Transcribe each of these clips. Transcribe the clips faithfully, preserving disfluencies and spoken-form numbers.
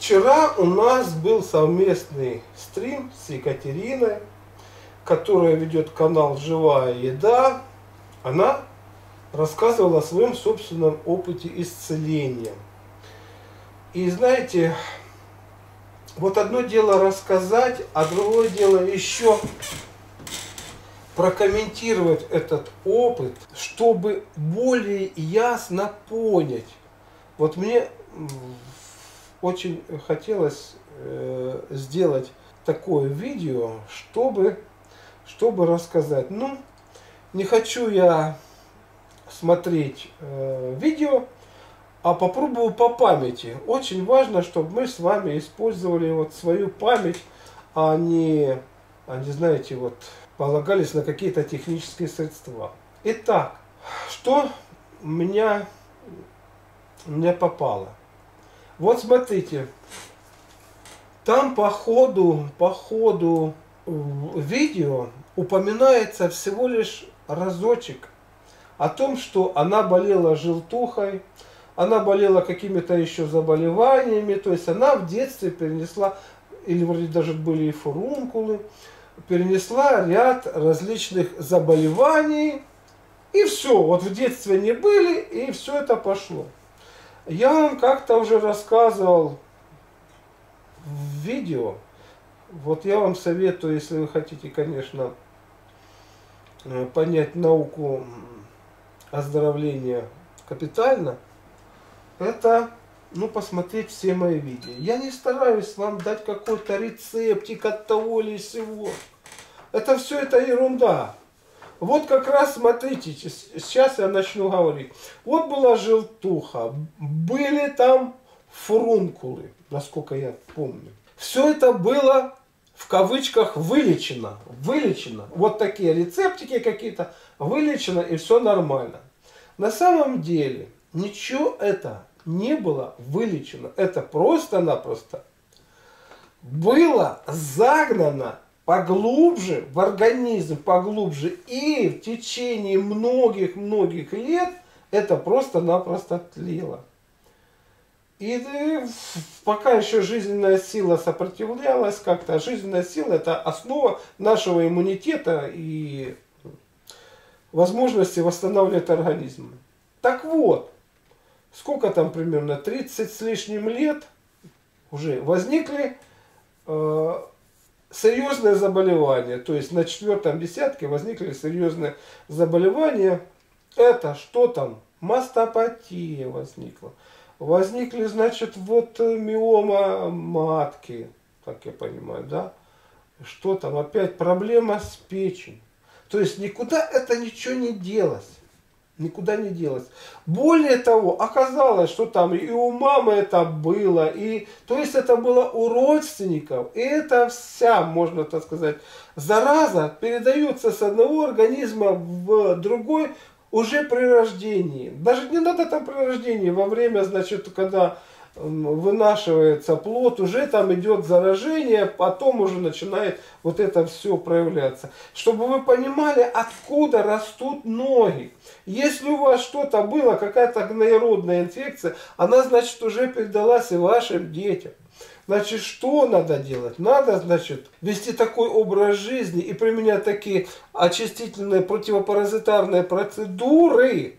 Вчера у нас был совместный стрим с Екатериной, которая ведет канал «Живая еда». Она рассказывала о своем собственном опыте исцеления. И знаете, вот одно дело рассказать, а другое дело еще прокомментировать этот опыт, чтобы более ясно понять. Вот мне очень хотелось э, сделать такое видео, чтобы, чтобы рассказать. Ну, не хочу я смотреть э, видео, а попробую по памяти. Очень важно, чтобы мы с вами использовали вот свою память, а не, а не знаете, вот полагались на какие-то технические средства. Итак, что у меня, у меня попало? Вот смотрите, там по ходу, по ходу видео упоминается всего лишь разочек о том, что она болела желтухой, она болела какими-то еще заболеваниями, то есть она в детстве перенесла, или вроде даже были и фурункулы, перенесла ряд различных заболеваний, и все, вот в детстве не были, и все это пошло. Я вам как-то уже рассказывал в видео, вот я вам советую, если вы хотите, конечно, понять науку оздоровления капитально, это, ну, посмотреть все мои видео. Я не стараюсь вам дать какой-то рецептик от того или сего. Это все это ерунда. Вот как раз, смотрите, сейчас я начну говорить. Вот была желтуха, были там фурункулы, насколько я помню. Все это было в кавычках вылечено. Вылечено. Вот такие рецептики какие-то, вылечено, и все нормально. На самом деле ничего это не было вылечено. Это просто-напросто было загнано поглубже в организм, поглубже, и в течение многих-многих лет это просто-напросто тлело. И пока еще жизненная сила сопротивлялась как-то, жизненная сила — это основа нашего иммунитета и возможности восстанавливать организм. Так вот, сколько там примерно, тридцать с лишним лет уже возникли э, серьезные заболевания. То есть на четвертом десятке возникли серьезные заболевания. Это что там? Мастопатия возникла. Возникли, значит, вот миома матки, как я понимаю, да? Что там? Опять проблема с печенью. То есть никуда это ничего не делось. Никуда не делось. Более того, оказалось, что там и у мамы это было, и, то есть это было у родственников. И это вся, можно так сказать, зараза передается с одного организма в другой уже при рождении. Даже не надо там при рождении, во время, значит, когда вынашивается плод, уже там идет заражение, потом уже начинает вот это все проявляться. Чтобы вы понимали, откуда растут ноги. Если у вас что-то было, какая-то гноеродная инфекция, она, значит, уже передалась и вашим детям. Значит, что надо делать? Надо, значит, вести такой образ жизни и применять такие очистительные противопаразитарные процедуры,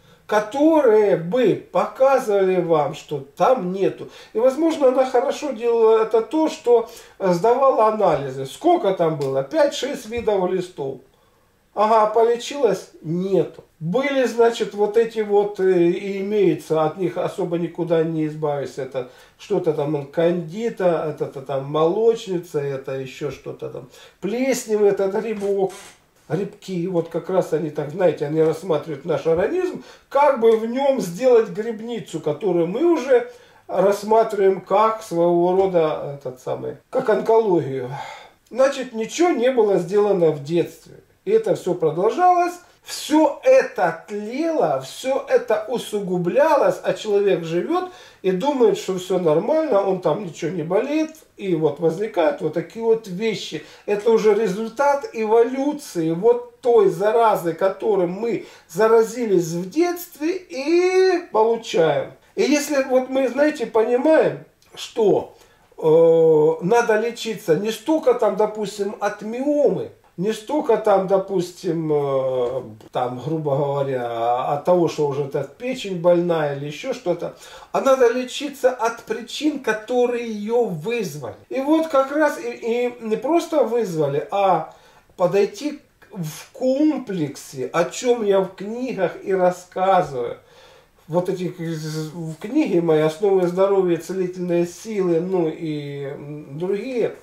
которые бы показывали вам, что там нету. И, возможно, она хорошо делала это то, что сдавала анализы. Сколько там было? пять-шесть видов листов. Ага, полечилась? Нету. Были, значит, вот эти вот, и имеется, от них особо никуда не избавишься. Это что-то там кандита, это там молочница, это еще что-то там плесневый, это грибок. Грибки, вот как раз они так, знаете, они рассматривают наш организм, как бы в нем сделать грибницу, которую мы уже рассматриваем как своего рода, этот самый, как онкологию. Значит, ничего не было сделано в детстве. И это все продолжалось, все это тлело, все это усугублялось, а человек живет и думает, что все нормально, он там ничего не болеет, и вот возникают вот такие вот вещи. Это уже результат эволюции вот той заразы, которой мы заразились в детстве и получаем. И если вот мы, знаете, понимаем, что э, надо лечиться не столько там, допустим, от миомы, не столько там, допустим, э, там, грубо говоря, от того, что уже эта печень больная или еще что-то, а надо лечиться от причин, которые ее вызвали. И вот как раз и, и не просто вызвали, а подойти в комплексе, о чем я в книгах и рассказываю. Вот эти в книге мои «Основы здоровья, целительные силы», ну и другие,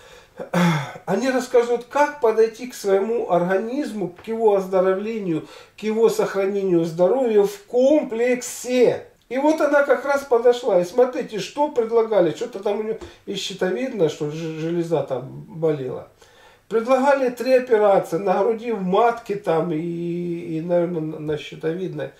они рассказывают, как подойти к своему организму, к его оздоровлению, к его сохранению здоровья в комплексе. И вот она как раз подошла. И смотрите, что предлагали. Что-то там у нее и щитовидно, что железа там болела. Предлагали три операции на груди, в матке там и, и наверное, на щитовидной.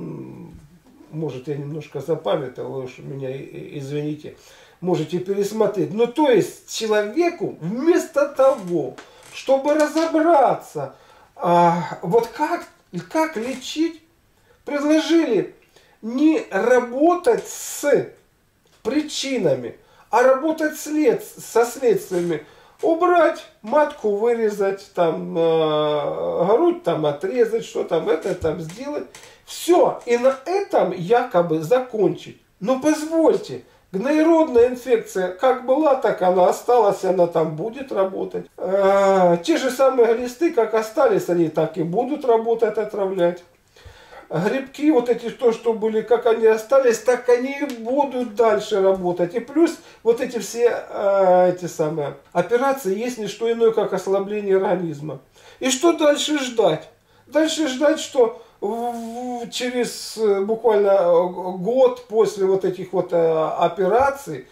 Может, я немножко запамятовал, вы уж меня извините. Можете пересмотреть. Ну, то есть, человеку вместо того, чтобы разобраться, а, вот как, как лечить, предложили не работать с причинами, а работать след, со следствиями. Убрать, матку вырезать, там, э, грудь там отрезать, что там, это там сделать. Все. И на этом якобы закончить. Но позвольте, гноеродная инфекция как была, так она осталась, она там будет работать. Э, те же самые глисты, как остались, они так и будут работать, отравлять. Грибки, вот эти, то, что были, как они остались, так они и будут дальше работать. И плюс вот эти все э, эти самые операции есть не что иное, как ослабление организма. И что дальше ждать? Дальше ждать, что в, через буквально год после вот этих вот э, операций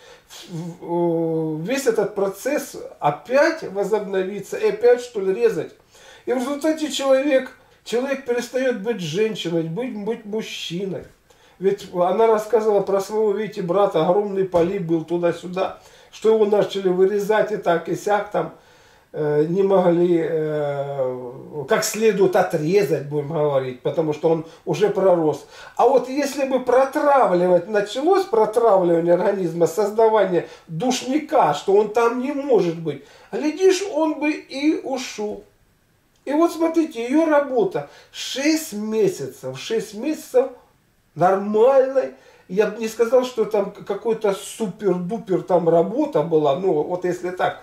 весь этот процесс опять возобновится и опять что ли резать. И в результате человек... Человек перестает быть женщиной, быть, быть мужчиной. Ведь она рассказывала про своего, видите, брата, огромный полип был туда-сюда, что его начали вырезать и так, и сяк там, э, не могли э, как следует отрезать, будем говорить, потому что он уже пророс. А вот если бы протравливать, началось протравливание организма, создавание душника, что он там не может быть, глядишь, он бы и ушел. И вот смотрите, ее работа шесть месяцев, шесть месяцев нормальной. Я бы не сказал, что там какой-то супер-дупер там работа была. Ну, вот если так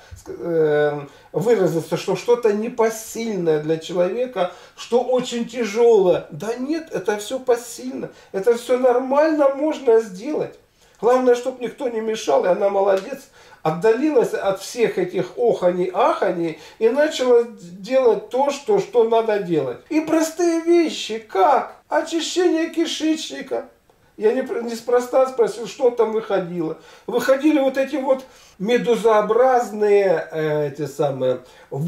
э, выразиться, что что-то непосильное для человека, что очень тяжелое. Да нет, это все посильно. Это все нормально можно сделать. Главное, чтобы никто не мешал, и она молодец. Отдалилась от всех этих оханий-аханий и начала делать то, что, что надо делать. И простые вещи, как очищение кишечника. Я не, неспроста спросил, что там выходило. Выходили вот эти вот медузообразные, э, эти самые,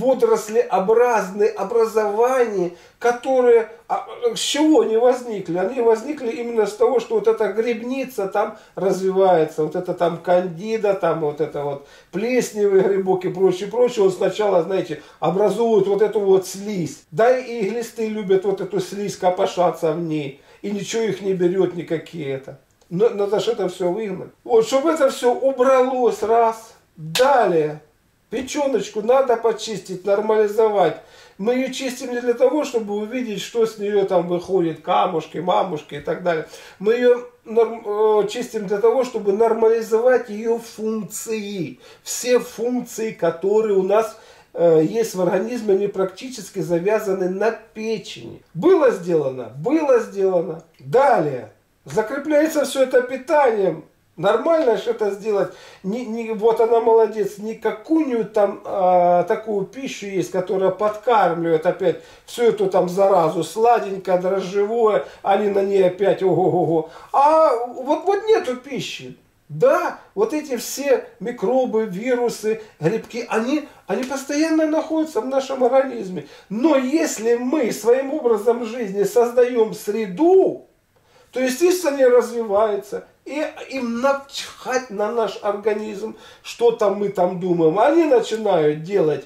водорослеобразные образования, которые, а, с чего они возникли? Они возникли именно с того, что вот эта грибница там развивается, вот это там кандида, там вот это вот плесневый грибок и прочее, прочее. Он сначала, знаете, образует вот эту вот слизь. Да и глисты любят вот эту слизь, копошаться в ней. И ничего их не берет никакие это. Но надо же это все выгнать. Вот, чтобы это все убралось, раз. Далее, печеночку надо почистить, нормализовать. Мы ее чистим не для того, чтобы увидеть, что с нее там выходит, камушки, мамушки и так далее. Мы ее норм, чистим для того, чтобы нормализовать ее функции. Все функции, которые у нас есть в организме, они практически завязаны на печени. Было сделано? Было сделано. Далее. Закрепляется все это питанием. Нормально же это сделать. Не, не, вот она молодец. Не какую-нибудь там а, такую пищу есть, которая подкармливает опять всю эту там заразу. Сладенькое, дрожжевое. Они на ней опять ого-го-го. А вот, вот нету пищи. Да, вот эти все микробы, вирусы, грибки, они, они постоянно находятся в нашем организме. Но если мы своим образом жизни создаем среду, то, естественно, они развиваются. И им начхать на наш организм, что там мы там думаем. Они начинают делать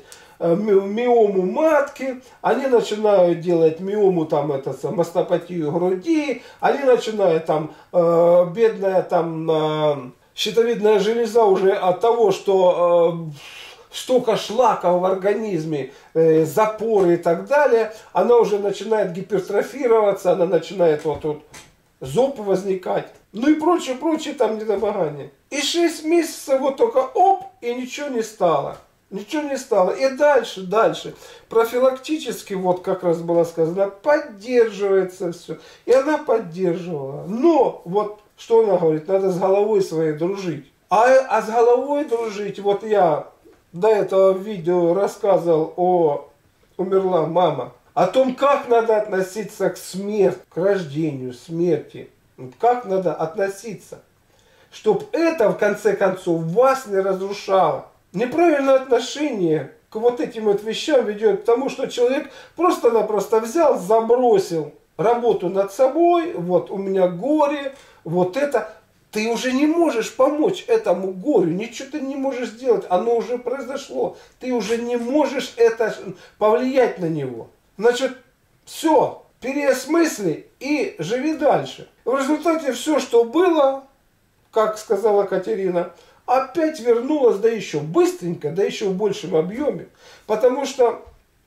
миому матки, они начинают делать миому, там, это, мастопатию груди, они начинают там, э, бедная там, э, щитовидная железа уже от того, что э, столько шлака в организме, э, запоры и так далее, она уже начинает гипертрофироваться, она начинает вот тут зоб возникать, ну и прочее, прочее там недомогание. И шесть месяцев вот только оп, и ничего не стало. Ничего не стало. И дальше, дальше. Профилактически, вот как раз было сказано, поддерживается все. И она поддерживала. Но, вот что она говорит, надо с головой своей дружить. А, а с головой дружить, вот я до этого видео рассказывал о «Умерла мама». О том, как надо относиться к смерти, к рождению, смерти. Как надо относиться. Чтобы это, в конце концов, вас не разрушало. Неправильное отношение к вот этим вот вещам ведет к тому, что человек просто-напросто взял, забросил работу над собой, вот у меня горе, вот это. Ты уже не можешь помочь этому горю, ничего ты не можешь сделать, оно уже произошло. Ты уже не можешь это повлиять на него. Значит, все, переосмысли и живи дальше. В результате все, что было, как сказала Катерина, опять вернулось, да еще быстренько, да еще в большем объеме. Потому что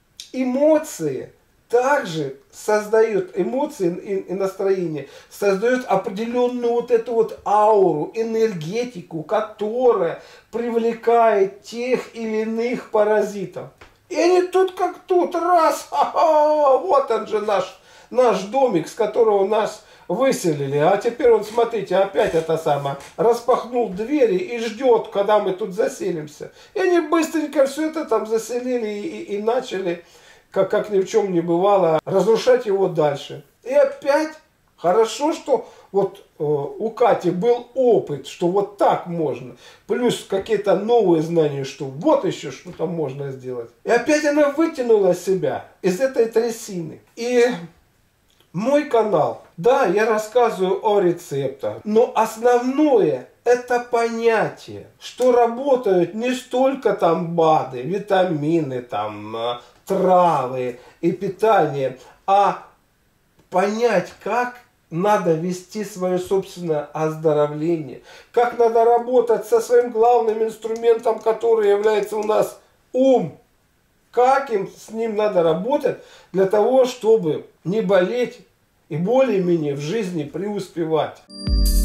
эмоции также создают, эмоции и, и настроение, создают определенную вот эту вот ауру, энергетику, которая привлекает тех или иных паразитов. И они тут как тут, раз, ха-ха, вот он же наш, наш домик, с которого нас выселили. А теперь он, смотрите, опять это самое, распахнул двери и ждет, когда мы тут заселимся. И они быстренько все это там заселили и, и, и начали, как, как ни в чем не бывало, разрушать его дальше. И опять хорошо, что вот э, у Кати был опыт, что вот так можно. Плюс какие-то новые знания, что вот еще что-то можно сделать. И опять она вытянула себя из этой трясины. И мой канал, да, я рассказываю о рецептах, но основное это понятие, что работают не столько там БАДы, витамины, там, травы и питание, а понять, как надо вести свое собственное оздоровление, как надо работать со своим главным инструментом, который является у нас ум, как им, с ним надо работать для того, чтобы не болеть и более-менее в жизни преуспевать.